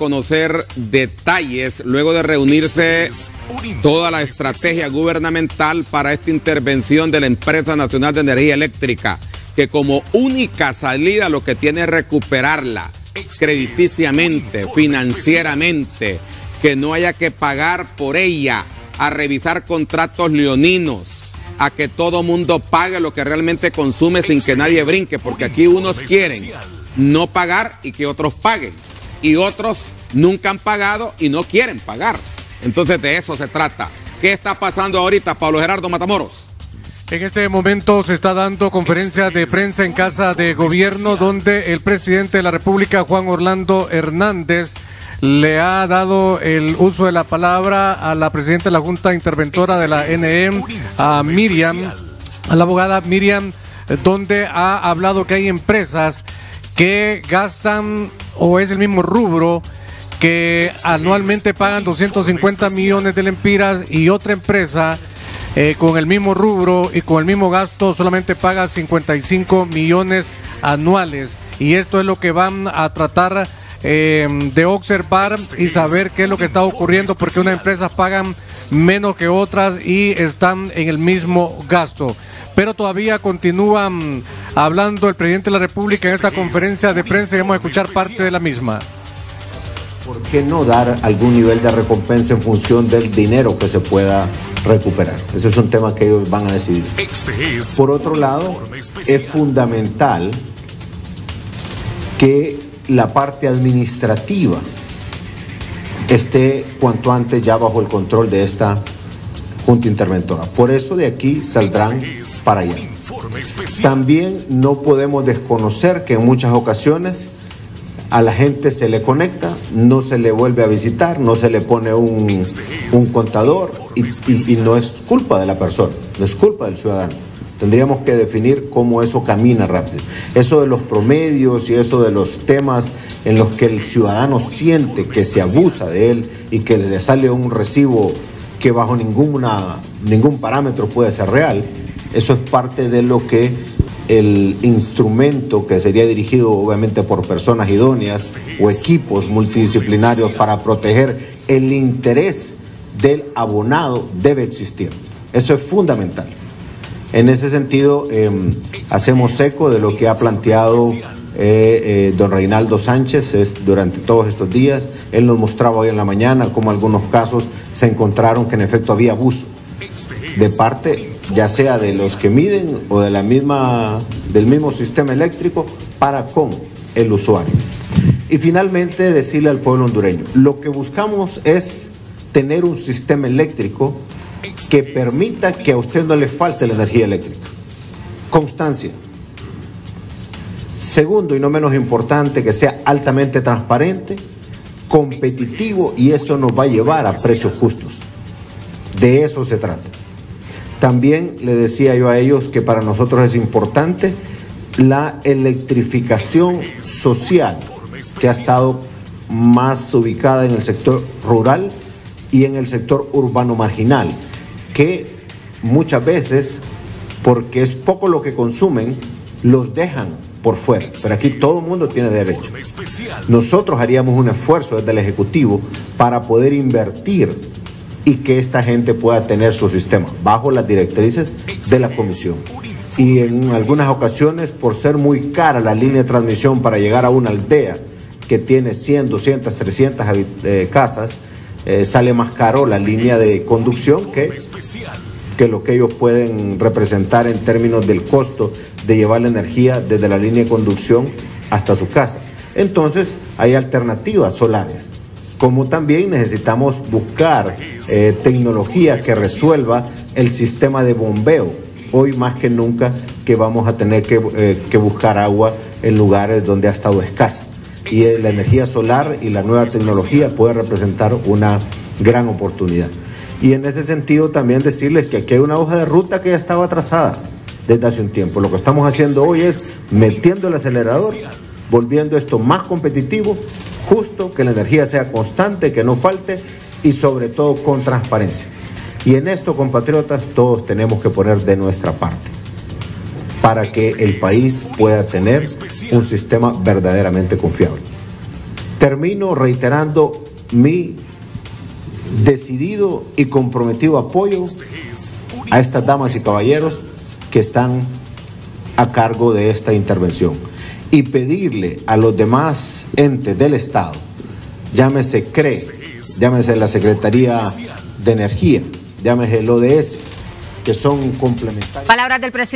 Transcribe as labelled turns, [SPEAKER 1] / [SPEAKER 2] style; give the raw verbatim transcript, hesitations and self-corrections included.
[SPEAKER 1] conocer detalles luego de reunirse toda la estrategia gubernamental para esta intervención de la Empresa Nacional de Energía Eléctrica, que como única salida lo que tiene es recuperarla crediticiamente, financieramente, que no haya que pagar por ella, a revisar contratos leoninos, a que todo mundo pague lo que realmente consume sin que nadie brinque, porque aquí unos quieren no pagar y que otros paguen, y otros nunca han pagado y no quieren pagar. Entonces de eso se trata. ¿Qué está pasando ahorita, Pablo Gerardo Matamoros?
[SPEAKER 2] En este momento se está dando conferencia de prensa en Casa de Gobierno, donde el presidente de la República, Juan Orlando Hernández, le ha dado el uso de la palabra a la presidenta de la Junta Interventora de la N E M, a Miriam, a la abogada Miriam, donde ha hablado que hay empresas que gastan, o es el mismo rubro, que anualmente pagan doscientos cincuenta millones de lempiras, y otra empresa eh, con el mismo rubro y con el mismo gasto solamente paga cincuenta y cinco millones anuales. Y esto es lo que van a tratar Eh, de observar y saber qué es lo que está ocurriendo, porque unas empresas pagan menos que otras y están en el mismo gasto. Pero todavía continúan hablando el presidente de la República en esta conferencia de prensa, y vamos a escuchar parte de la misma.
[SPEAKER 3] ¿Por qué no dar algún nivel de recompensa en función del dinero que se pueda recuperar? Ese es un tema que ellos van a decidir. Por otro lado, es fundamental que la parte administrativa esté cuanto antes ya bajo el control de esta Junta Interventora. Por eso de aquí saldrán para allá. También no podemos desconocer que en muchas ocasiones a la gente se le conecta, no se le vuelve a visitar, no se le pone un, un contador, y, y, y no es culpa de la persona, no es culpa del ciudadano. Tendríamos que definir cómo eso camina rápido. Eso de los promedios y eso de los temas en los que el ciudadano siente que se abusa de él y que le sale un recibo que bajo ninguna, ningún parámetro puede ser real, eso es parte de lo que el instrumento, que sería dirigido obviamente por personas idóneas o equipos multidisciplinarios para proteger el interés del abonado, debe existir. Eso es fundamental. En ese sentido, eh, hacemos eco de lo que ha planteado eh, eh, don Reinaldo Sánchez es, durante todos estos días. Él nos mostraba hoy en la mañana cómo algunos casos se encontraron que en efecto había abuso de parte, ya sea de los que miden o de la misma, del mismo sistema eléctrico para con el usuario. Y finalmente decirle al pueblo hondureño, lo que buscamos es tener un sistema eléctrico que permita que a usted no le falte la energía eléctrica. Constancia. Segundo, y no menos importante, que sea altamente transparente, competitivo, y eso nos va a llevar a precios justos. De eso se trata. También le decía yo a ellos que para nosotros es importante la electrificación social, que ha estado más ubicada en el sector rural y en el sector urbano marginal, que muchas veces, porque es poco lo que consumen, los dejan por fuera. Pero aquí todo el mundo tiene derecho. Nosotros haríamos un esfuerzo desde el Ejecutivo para poder invertir y que esta gente pueda tener su sistema bajo las directrices de la Comisión. Y en algunas ocasiones, por ser muy cara la línea de transmisión para llegar a una aldea que tiene cien, doscientas, trescientas eh, casas, Eh, sale más caro la línea de conducción que, que lo que ellos pueden representar en términos del costo de llevar la energía desde la línea de conducción hasta su casa. Entonces hay alternativas solares, como también necesitamos buscar eh, tecnología que resuelva el sistema de bombeo. Hoy más que nunca que vamos a tener que, eh, que buscar agua en lugares donde ha estado escasa. Y la energía solar y la nueva tecnología puede representar una gran oportunidad. Y en ese sentido también decirles que aquí hay una hoja de ruta que ya estaba trazada desde hace un tiempo. Lo que estamos haciendo hoy es metiendo el acelerador, volviendo esto más competitivo, justo, que la energía sea constante, que no falte y sobre todo con transparencia. Y en esto, compatriotas, todos tenemos que poner de nuestra parte para que el país pueda tener un sistema verdaderamente confiable. Termino reiterando mi decidido y comprometido apoyo a estas damas y caballeros que están a cargo de esta intervención y pedirle a los demás entes del Estado, llámese C R E, llámese la Secretaría de Energía, llámese el O D S, que son complementarios.
[SPEAKER 4] Palabras del presidente.